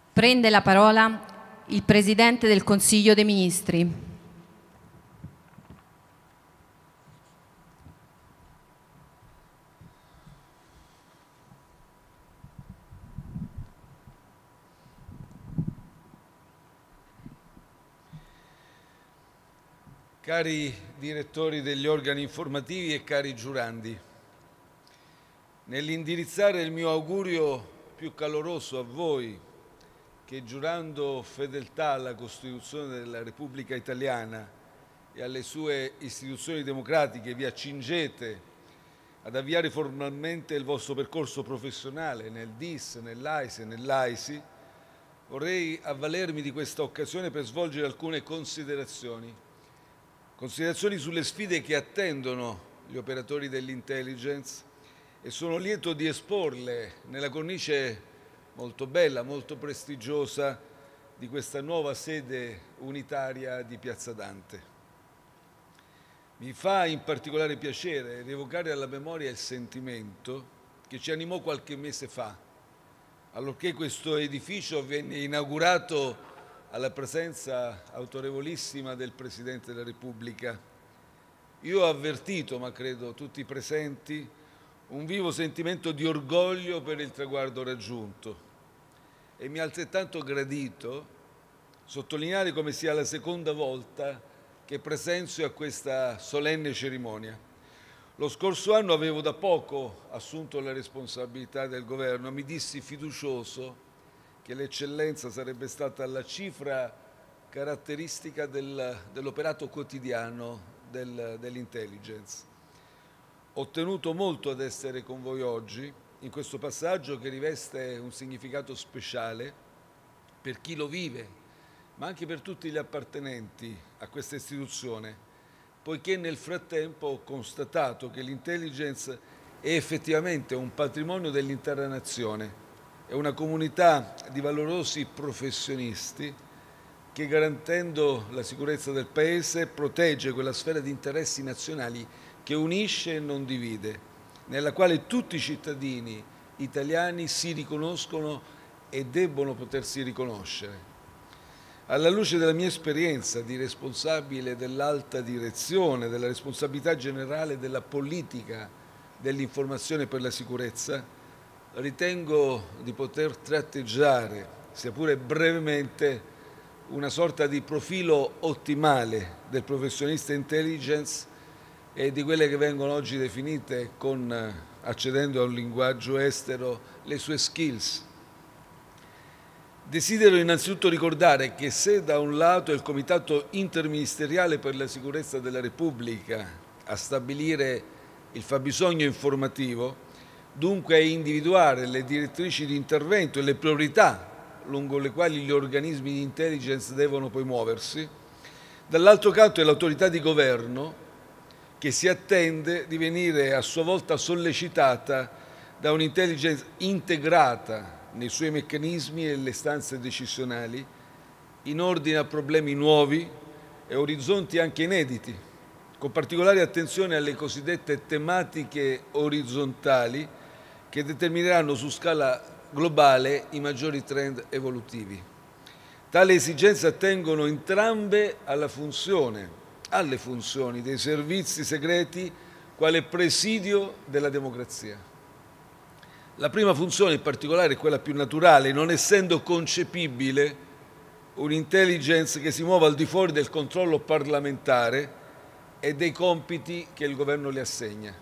Prende la parola il Presidente del Consiglio dei Ministri. Cari direttori degli organi informativi e cari giurandi, nell'indirizzare il mio augurio più caloroso a voi, che giurando fedeltà alla Costituzione della Repubblica Italiana e alle sue istituzioni democratiche vi accingete ad avviare formalmente il vostro percorso professionale nel DIS, nell'AISE e nell'AISI, vorrei avvalermi di questa occasione per svolgere alcune considerazioni sulle sfide che attendono gli operatori dell'intelligence e sono lieto di esporle nella cornice molto bella, molto prestigiosa di questa nuova sede unitaria di Piazza Dante. Mi fa in particolare piacere rievocare alla memoria il sentimento che ci animò qualche mese fa, allorché questo edificio venne inaugurato alla presenza autorevolissima del Presidente della Repubblica. Io ho avvertito, ma credo tutti i presenti, un vivo sentimento di orgoglio per il traguardo raggiunto e mi è altrettanto gradito sottolineare come sia la seconda volta che presenzio a questa solenne cerimonia. Lo scorso anno avevo da poco assunto la responsabilità del governo e mi dissi fiducioso che l'eccellenza sarebbe stata la cifra caratteristica dell'operato quotidiano dell'intelligence. Ho tenuto molto ad essere con voi oggi in questo passaggio che riveste un significato speciale per chi lo vive, ma anche per tutti gli appartenenti a questa istituzione, poiché nel frattempo ho constatato che l'intelligence è effettivamente un patrimonio dell'intera nazione. È una comunità di valorosi professionisti che, garantendo la sicurezza del Paese, protegge quella sfera di interessi nazionali che unisce e non divide, nella quale tutti i cittadini italiani si riconoscono e debbono potersi riconoscere. Alla luce della mia esperienza di responsabile dell'alta direzione, della responsabilità generale della politica dell'informazione per la sicurezza, ritengo di poter tratteggiare, sia pure brevemente, una sorta di profilo ottimale del professionista intelligence e di quelle che vengono oggi definite, accedendo a un linguaggio estero, le sue skills. Desidero innanzitutto ricordare che se da un lato è il Comitato Interministeriale per la Sicurezza della Repubblica a stabilire il fabbisogno informativo, dunque a individuare le direttrici di intervento e le priorità lungo le quali gli organismi di intelligence devono poi muoversi, dall'altro canto è l'autorità di governo che si attende di venire a sua volta sollecitata da un'intelligence integrata nei suoi meccanismi e le stanze decisionali in ordine a problemi nuovi e orizzonti anche inediti, con particolare attenzione alle cosiddette tematiche orizzontali che determineranno su scala globale i maggiori trend evolutivi. Tali esigenze attengono entrambe alle funzioni dei servizi segreti quale presidio della democrazia. La prima funzione in particolare è quella più naturale, non essendo concepibile un'intelligence che si muova al di fuori del controllo parlamentare e dei compiti che il governo le assegna.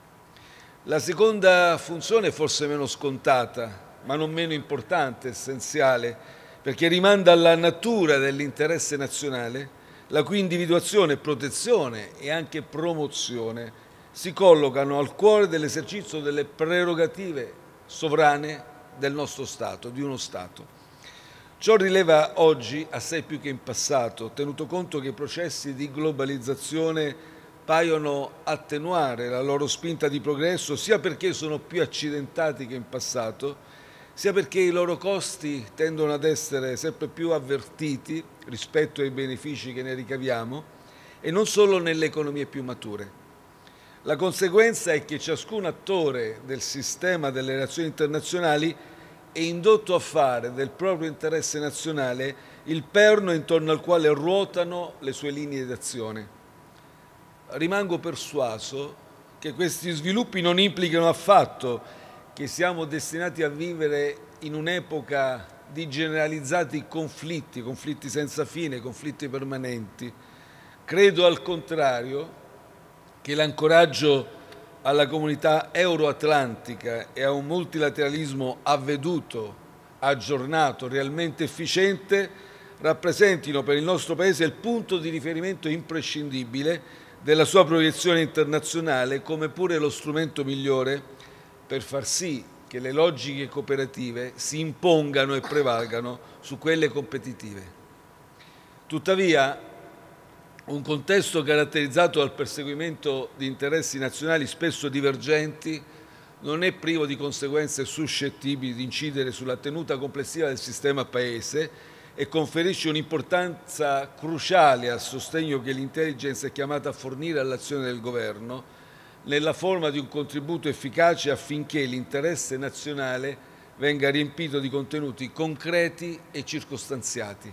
La seconda funzione è forse meno scontata, ma non meno importante, essenziale, perché rimanda alla natura dell'interesse nazionale, la cui individuazione, protezione e anche promozione si collocano al cuore dell'esercizio delle prerogative sovrane del nostro Stato, di uno Stato. Ciò rileva oggi assai più che in passato, tenuto conto che i processi di globalizzazione paiono attenuare la loro spinta di progresso, sia perché sono più accidentati che in passato, sia perché i loro costi tendono ad essere sempre più avvertiti rispetto ai benefici che ne ricaviamo, e non solo nelle economie più mature. La conseguenza è che ciascun attore del sistema delle relazioni internazionali e indotto a fare del proprio interesse nazionale il perno intorno al quale ruotano le sue linee d'azione. Rimango persuaso che questi sviluppi non implicano affatto che siamo destinati a vivere in un'epoca di generalizzati conflitti senza fine, conflitti permanenti. Credo al contrario che l'ancoraggio alla comunità euroatlantica e a un multilateralismo avveduto, aggiornato, realmente efficiente, rappresentino per il nostro Paese il punto di riferimento imprescindibile della sua proiezione internazionale, come pure lo strumento migliore per far sì che le logiche cooperative si impongano e prevalgano su quelle competitive. Tuttavia, un contesto caratterizzato dal perseguimento di interessi nazionali spesso divergenti non è privo di conseguenze suscettibili di incidere sulla tenuta complessiva del sistema Paese e conferisce un'importanza cruciale al sostegno che l'intelligence è chiamata a fornire all'azione del Governo nella forma di un contributo efficace affinché l'interesse nazionale venga riempito di contenuti concreti e circostanziati.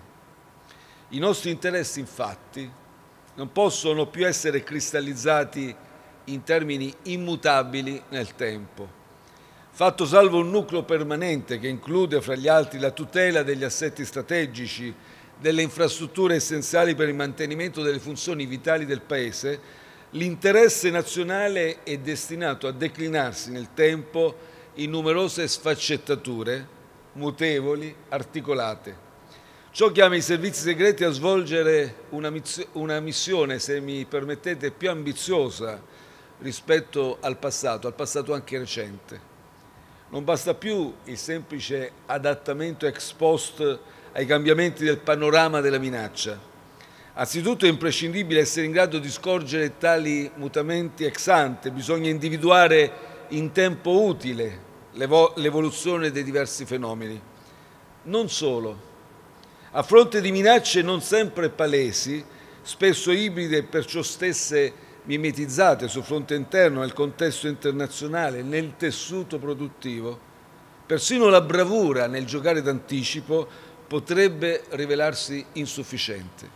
I nostri interessi, infatti, non possono più essere cristallizzati in termini immutabili nel tempo. Fatto salvo un nucleo permanente che include, fra gli altri, la tutela degli assetti strategici, delle infrastrutture essenziali per il mantenimento delle funzioni vitali del Paese, l'interesse nazionale è destinato a declinarsi nel tempo in numerose sfaccettature, mutevoli, articolate. Ciò chiama i servizi segreti a svolgere una missione, se mi permettete, più ambiziosa rispetto al passato anche recente. Non basta più il semplice adattamento ex post ai cambiamenti del panorama della minaccia. Anzitutto è imprescindibile essere in grado di scorgere tali mutamenti ex ante, bisogna individuare in tempo utile l'evoluzione dei diversi fenomeni. Non solo. A fronte di minacce non sempre palesi, spesso ibride e perciò stesse mimetizzate sul fronte interno, nel contesto internazionale, nel tessuto produttivo, persino la bravura nel giocare d'anticipo potrebbe rivelarsi insufficiente.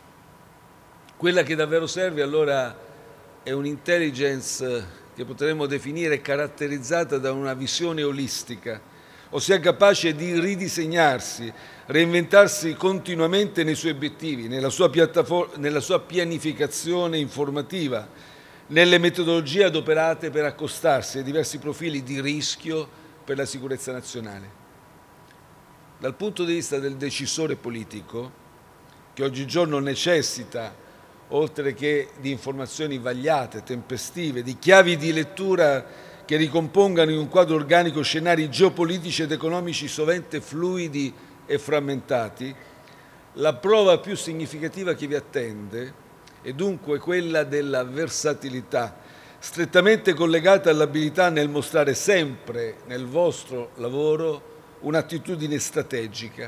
Quella che davvero serve allora è un'intelligence che potremmo definire caratterizzata da una visione olistica, ossia capace di ridisegnarsi, reinventarsi continuamente nei suoi obiettivi, nella sua pianificazione informativa, nelle metodologie adoperate per accostarsi ai diversi profili di rischio per la sicurezza nazionale. Dal punto di vista del decisore politico, che oggigiorno necessita, oltre che di informazioni vagliate, tempestive, di chiavi di lettura che ricompongano in un quadro organico scenari geopolitici ed economici sovente fluidi e frammentati, la prova più significativa che vi attende è dunque quella della versatilità, strettamente collegata all'abilità nel mostrare sempre nel vostro lavoro un'attitudine strategica.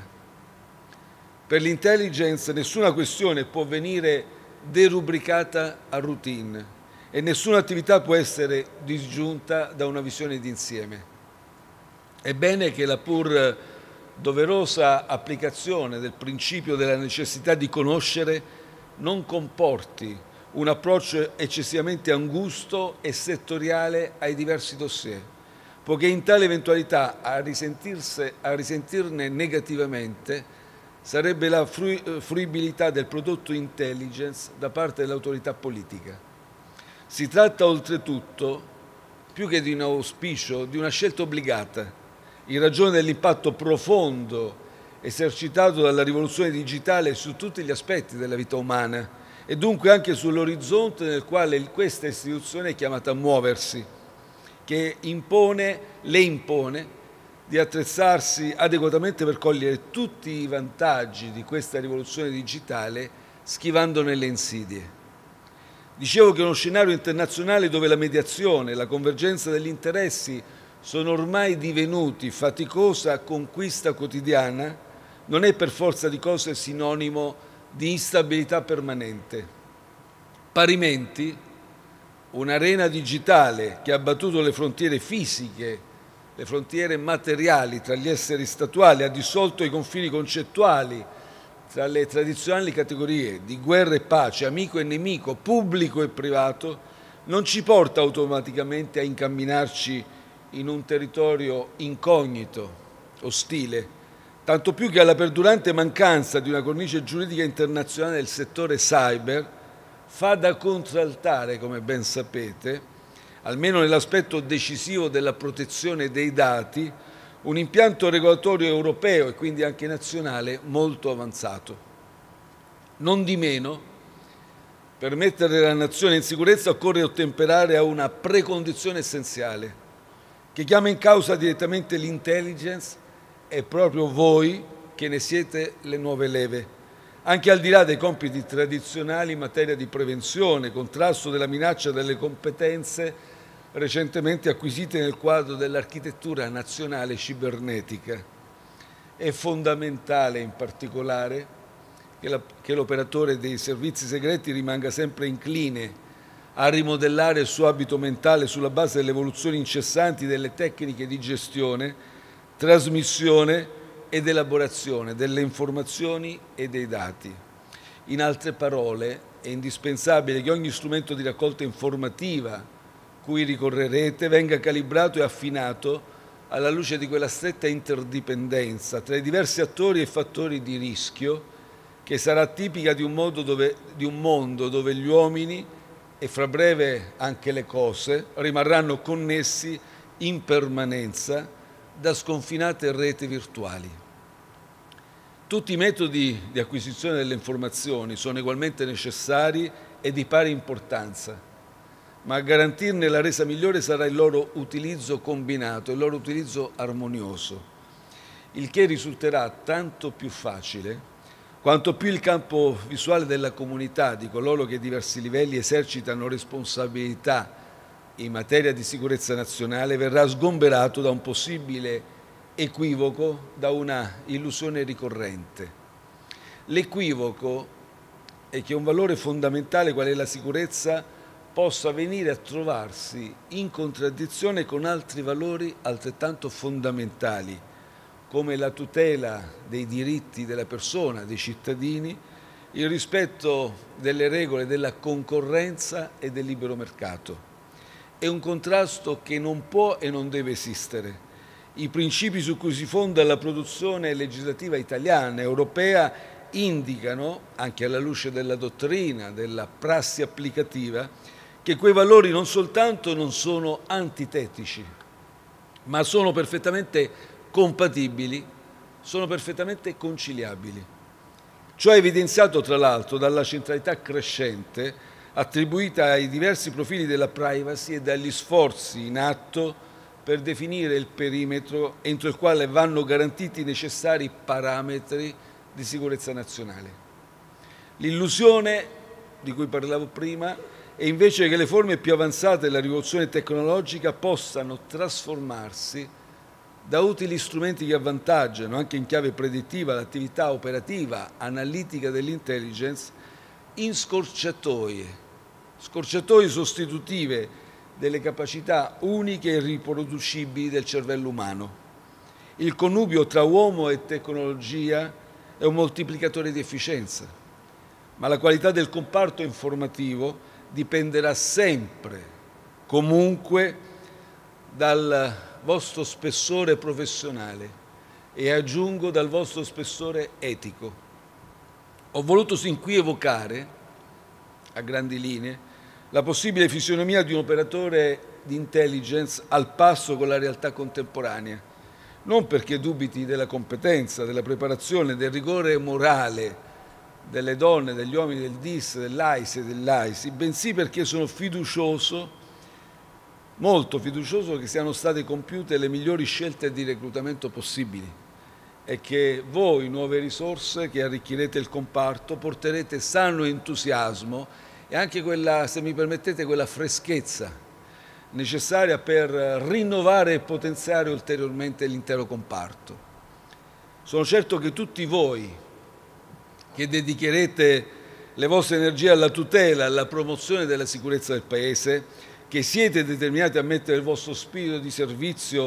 Per l'intelligence nessuna questione può venire derubricata a routine e nessuna attività può essere disgiunta da una visione d'insieme. È bene che la pur doverosa applicazione del principio della necessità di conoscere non comporti un approccio eccessivamente angusto e settoriale ai diversi dossier, poiché in tale eventualità a risentirne negativamente sarebbe la fruibilità del prodotto intelligence da parte dell'autorità politica. Si tratta oltretutto, più che di un auspicio, di una scelta obbligata, in ragione dell'impatto profondo esercitato dalla rivoluzione digitale su tutti gli aspetti della vita umana e dunque anche sull'orizzonte nel quale questa istituzione è chiamata a muoversi, che le impone di attrezzarsi adeguatamente per cogliere tutti i vantaggi di questa rivoluzione digitale, schivandone le insidie. Dicevo che uno scenario internazionale dove la mediazione e la convergenza degli interessi sono ormai divenuti faticosa conquista quotidiana non è per forza di cose sinonimo di instabilità permanente. Parimenti, un'arena digitale che ha battuto le frontiere fisiche le frontiere materiali tra gli esseri statuali, ha dissolto i confini concettuali tra le tradizionali categorie di guerra e pace, amico e nemico, pubblico e privato, non ci porta automaticamente a incamminarci in un territorio incognito, ostile, tanto più che alla perdurante mancanza di una cornice giuridica internazionale del settore cyber fa da contraltare, come ben sapete, almeno nell'aspetto decisivo della protezione dei dati, un impianto regolatorio europeo e quindi anche nazionale molto avanzato. Non di meno, per mettere la nazione in sicurezza occorre ottemperare a una precondizione essenziale che chiama in causa direttamente l'intelligence e proprio voi che ne siete le nuove leve, anche al di là dei compiti tradizionali in materia di prevenzione, contrasto della minaccia delle competenze recentemente acquisite nel quadro dell'architettura nazionale cibernetica. È fondamentale in particolare che l'operatore dei servizi segreti rimanga sempre incline a rimodellare il suo abito mentale sulla base delle evoluzioni incessanti delle tecniche di gestione, trasmissione ed elaborazione delle informazioni e dei dati. In altre parole, è indispensabile che ogni strumento di raccolta informativa cui ricorrerete venga calibrato e affinato alla luce di quella stretta interdipendenza tra i diversi attori e fattori di rischio che sarà tipica di un mondo dove gli uomini e fra breve anche le cose rimarranno connessi in permanenza da sconfinate reti virtuali. Tutti i metodi di acquisizione delle informazioni sono ugualmente necessari e di pari importanza, ma a garantirne la resa migliore sarà il loro utilizzo combinato, il loro utilizzo armonioso, il che risulterà tanto più facile quanto più il campo visuale della comunità, di coloro che a diversi livelli esercitano responsabilità in materia di sicurezza nazionale, verrà sgomberato da un possibile equivoco, da una illusione ricorrente. L'equivoco è che un valore fondamentale qual è la sicurezza possa venire a trovarsi in contraddizione con altri valori altrettanto fondamentali, come la tutela dei diritti della persona, dei cittadini, il rispetto delle regole della concorrenza e del libero mercato. È un contrasto che non può e non deve esistere. I principi su cui si fonda la produzione legislativa italiana e europea indicano, anche alla luce della dottrina, della prassi applicativa, che quei valori non soltanto non sono antitetici, ma sono perfettamente compatibili, sono perfettamente conciliabili. Ciò è evidenziato tra l'altro dalla centralità crescente attribuita ai diversi profili della privacy e dagli sforzi in atto per definire il perimetro entro il quale vanno garantiti i necessari parametri di sicurezza nazionale. L'illusione di cui parlavo prima è invece che le forme più avanzate della rivoluzione tecnologica possano trasformarsi da utili strumenti che avvantaggiano, anche in chiave predittiva, l'attività operativa, analitica dell'intelligence, in scorciatoie sostitutive delle capacità uniche e riproducibili del cervello umano. Il connubio tra uomo e tecnologia è un moltiplicatore di efficienza, ma la qualità del comparto informativo dipenderà sempre, comunque, dal vostro spessore professionale e aggiungo dal vostro spessore etico. Ho voluto sin qui evocare, a grandi linee, la possibile fisionomia di un operatore di intelligence al passo con la realtà contemporanea, non perché dubiti della competenza, della preparazione, del rigore morale delle donne, degli uomini del DIS, dell'AISI e dell'AISI, bensì perché sono fiducioso, molto fiducioso che siano state compiute le migliori scelte di reclutamento possibili e che voi, nuove risorse che arricchirete il comparto, porterete sano entusiasmo e anche quella, se mi permettete, quella freschezza necessaria per rinnovare e potenziare ulteriormente l'intero comparto. Sono certo che tutti voi che dedicherete le vostre energie alla tutela, alla promozione della sicurezza del Paese, che siete determinati a mettere il vostro spirito di servizio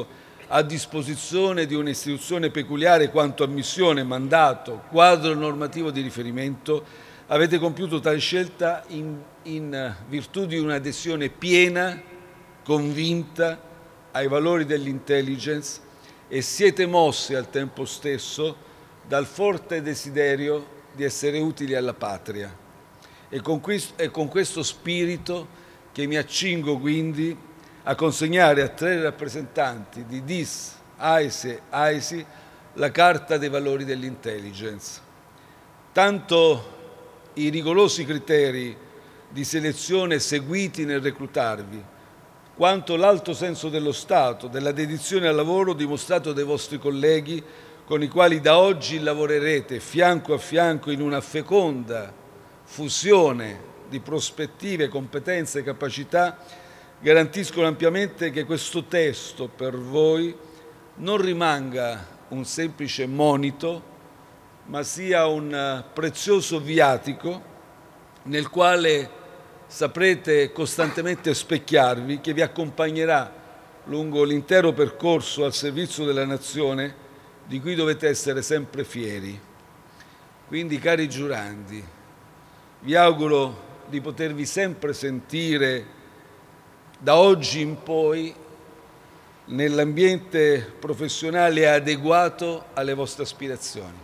a disposizione di un'istituzione peculiare quanto a missione, mandato, quadro normativo di riferimento, avete compiuto tale scelta in virtù di un'adesione piena, convinta ai valori dell'intelligence e siete mossi al tempo stesso dal forte desiderio di essere utili alla patria. È con questo spirito che mi accingo quindi a consegnare a 3 rappresentanti di DIS, AISI e AISI la Carta dei Valori dell'Intelligence. Tanto i rigorosi criteri di selezione seguiti nel reclutarvi, quanto l'alto senso dello Stato, della dedizione al lavoro dimostrato dai vostri colleghi con i quali da oggi lavorerete fianco a fianco in una feconda fusione di prospettive, competenze e capacità, garantiscono ampiamente che questo testo per voi non rimanga un semplice monito, ma sia un prezioso viatico nel quale saprete costantemente specchiarvi, che vi accompagnerà lungo l'intero percorso al servizio della nazione, di cui dovete essere sempre fieri. Quindi, cari giurandi, vi auguro di potervi sempre sentire da oggi in poi nell'ambiente professionale adeguato alle vostre aspirazioni.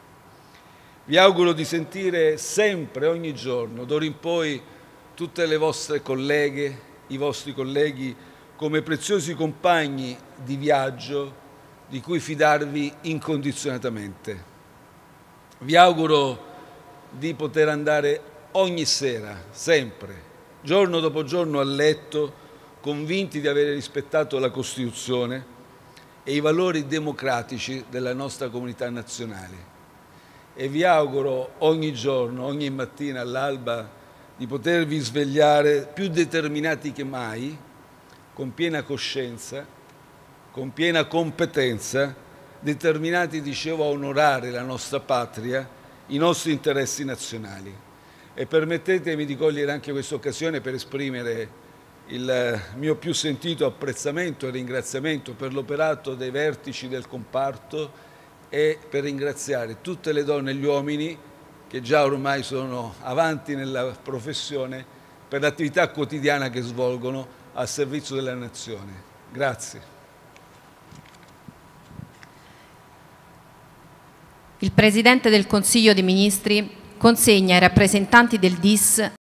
Vi auguro di sentire sempre, ogni giorno, d'ora in poi, tutte le vostre colleghe, i vostri colleghi, come preziosi compagni di viaggio di cui fidarvi incondizionatamente. Vi auguro di poter andare ogni sera, sempre, giorno dopo giorno a letto, convinti di avere rispettato la Costituzione e i valori democratici della nostra comunità nazionale. E vi auguro ogni giorno, ogni mattina all'alba, di potervi svegliare più determinati che mai, con piena coscienza, con piena competenza, determinati, dicevo, a onorare la nostra patria, i nostri interessi nazionali. E permettetemi di cogliere anche questa occasione per esprimere il mio più sentito apprezzamento e ringraziamento per l'operato dei vertici del comparto e per ringraziare tutte le donne e gli uomini che già ormai sono avanti nella professione per l'attività quotidiana che svolgono al servizio della nazione. Grazie. Il Presidente del Consiglio dei Ministri consegna ai rappresentanti del DIS